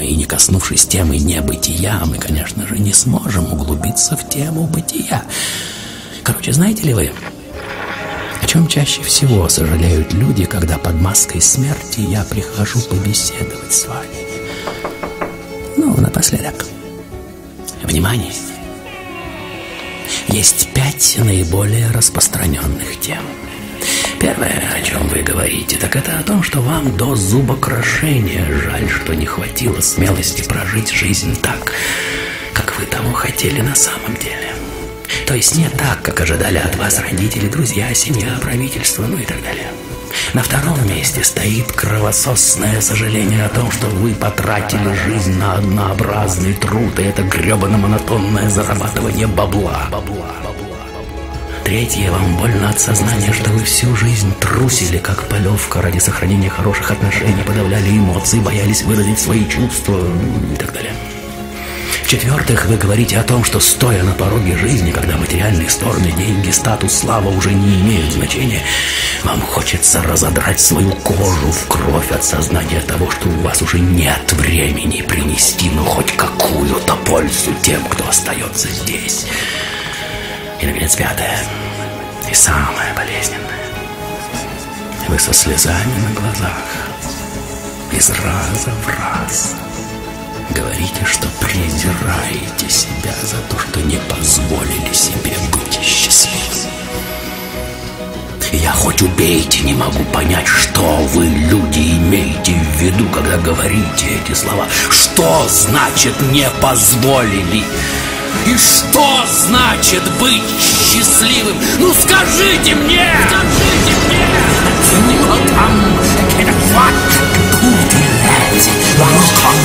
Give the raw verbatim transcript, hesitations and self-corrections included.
и не коснувшись темы небытия, мы, конечно же, не сможем углубиться в тему бытия. Короче, знаете ли вы, о чем чаще всего сожалеют люди, когда под маской смерти я прихожу побеседовать с вами? Ну, напоследок. Внимание! Есть пять наиболее распространенных тем. Первое, о чем вы говорите, так это о том, что вам до зубокрушения жаль, что не хватило смелости прожить жизнь так, как вы того хотели на самом деле. То есть не так, как ожидали от вас родители, друзья, семья, правительство, ну и так далее. На втором месте стоит кровососное сожаление о том, что вы потратили жизнь на однообразный труд, и это гребано-монотонное зарабатывание бабла. Третье, вам больно от сознания, что вы всю жизнь трусили, как полевка, ради сохранения хороших отношений, подавляли эмоции, боялись выразить свои чувства и так далее. В-четвертых, вы говорите о том, что, стоя на пороге жизни, когда материальные стороны, деньги, статус, слава уже не имеют значения, вам хочется разодрать свою кожу в кровь от сознания того, что у вас уже нет времени принести ну хоть какую-то пользу тем, кто остается здесь. И, наконец, пятое, и самое болезненное. Вы со слезами на глазах, из раза в раз, говорите, что презираете себя за то, что не позволили себе быть счастливым. И я хоть убейте, не могу понять, что вы, люди, имеете в виду, когда говорите эти слова. Что значит «не позволили»? И что значит быть счастливым? Ну скажите мне! Скажите мне!